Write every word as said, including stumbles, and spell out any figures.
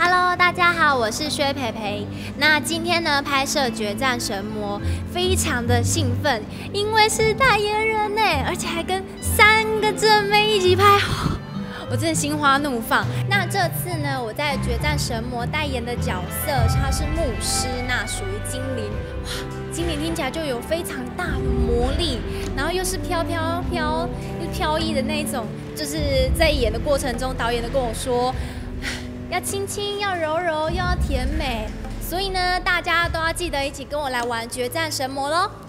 Hello， 大家好，我是薛培培。那今天呢，拍摄《决战神魔》，非常的兴奋，因为是代言人呢，而且还跟三个正妹一起拍，我真的心花怒放。那这次呢，我在《决战神魔》代言的角色，他是牧师，那属于精灵。哇，精灵听起来就有非常大的魔力，然后又是飘飘飘又飘逸的那种，就是在演的过程中，导演都跟我说。要亲亲，要柔柔，又要甜美，所以呢，大家都要记得一起跟我来玩决战神魔咯。